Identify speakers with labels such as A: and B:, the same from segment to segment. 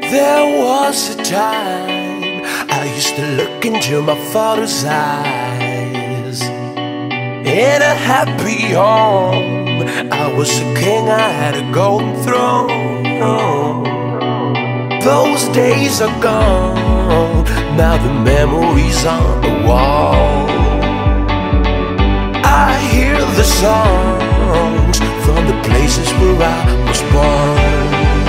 A: There was a time I used to look into my father's eyes. In a happy home, I was a king, I had a golden throne. Those days are gone, now the memories on the wall. I hear the songs from the places where I was born.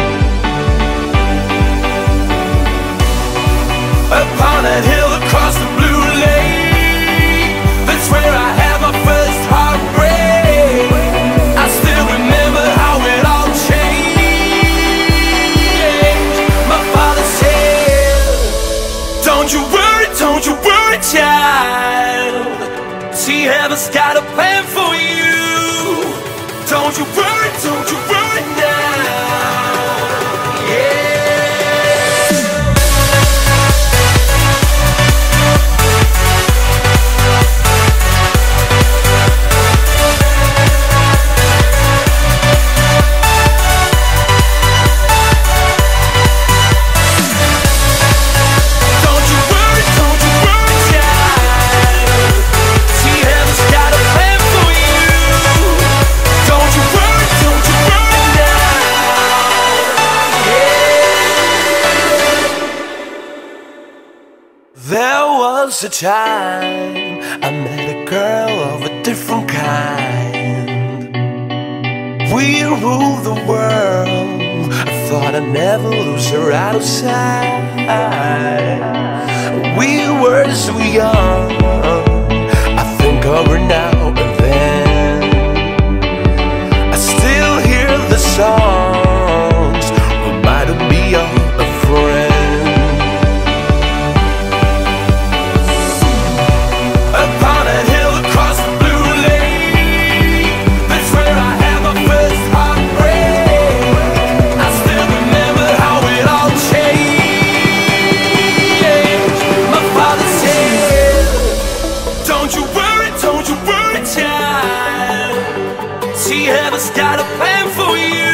A: Upon that hill across the blue lake, that's where I had my first heartbreak. I still remember how it all changed. My father said, don't you worry, child. See, heaven's got a plan for you. Don't you worry now. There was a time I met a girl of a different kind. We ruled the world, I thought I'd never lose her out of sight. We were so young, I think of her now and then. I still hear the songs, reminding me of a friend. See, heaven's got a plan for you.